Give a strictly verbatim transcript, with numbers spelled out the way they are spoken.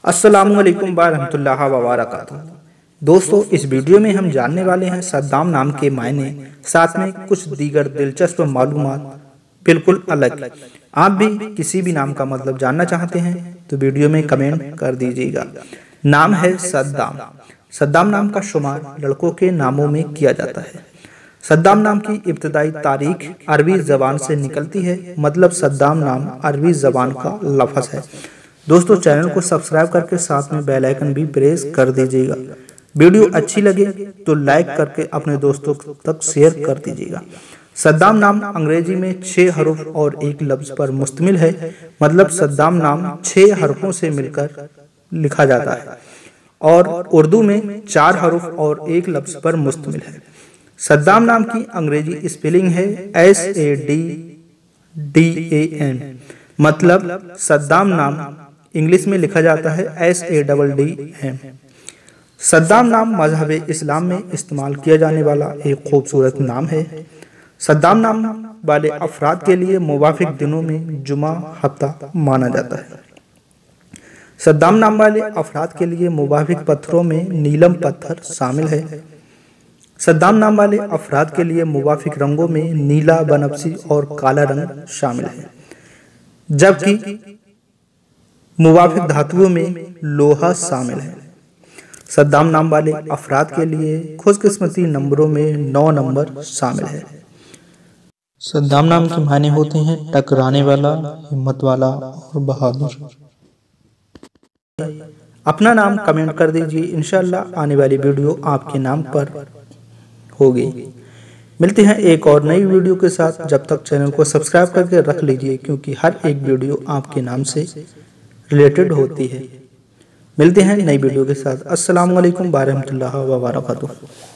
अस्सलामुअलैकुम वरहमतुल्लाहि वबरकातुहू। दोस्तों, इस वीडियो में हम जानने वाले हैं सद्दाम नाम के मायने, साथ में कुछ दीगर दिलचस्प मालूमात बिल्कुल अलग। आप भी किसी भी नाम का मतलब जानना चाहते हैं तो वीडियो में कमेंट कर दीजिएगा। नाम है सद्दाम। सद्दाम नाम का शुमार लड़कों के नामों में किया जाता है। सद्दाम नाम की इब्तदाई तारीख अरबी जबान से निकलती है, मतलब सद्दाम नाम अरबी जबान का लफ्ज़ है। दोस्तों, चैनल को सब्सक्राइब करके साथ में बेल आइकन भी प्रेस कर दीजिएगा। वीडियो अच्छी लगे तो लाइक करके अपने दोस्तों तक शेयर कर दीजिएगा। सद्दाम नाम अंग्रेजी में छह हरूफ और एक लफ्ज पर मुश्तमिल है, मतलब सद्दाम नाम छह हरफों से मिलकर लिखा जाता है और उर्दू में चार हरूफ और एक लफ्ज पर मुश्तमिल है। सद्दाम नाम की अंग्रेजी स्पेलिंग है S A D D A M, मतलब सद्दाम नाम इंग्लिश में लिखा जाता है S A double D M. Saddam नाम मजहब इस्लाम में इस्तेमाल किया जाने वाला एक खूबसूरत नाम है। सद्दाम नाम वाले अफराद के लिए मुवाफिक दिनों में जुमा हफ्ता माना जाता है। सद्दाम नाम वाले अफराद के लिए मुवाफिक पत्थरों में नीलम पत्थर शामिल है। सद्दाम नाम वाले अफराद के लिए मुवाफिक रंगों में नीला, बनफसी और काला रंग शामिल है, जबकि मुवाफिक धातुओं में लोहा शामिल है। सद्दाम नाम वाले अफराद के लिए खुशकिस्मती नंबरों में नौ नंबर शामिल है। सद्दाम नाम के मायने होते हैं टकराने वाला, हिम्मत वाला और बहादुर। अपना नाम कमेंट कर दीजिए, इंशाल्लाह आने वाली वीडियो आपके नाम पर होगी। मिलते हैं एक और नई वीडियो के साथ। जब तक चैनल को सब्सक्राइब करके रख लीजिए, क्योंकि हर एक वीडियो आपके नाम से रिलेटेड होती है। मिलते हैं नई वीडियो के साथ। अस्सलाम वालेकुम वरहमतुल्लाहि वबरकातुहू।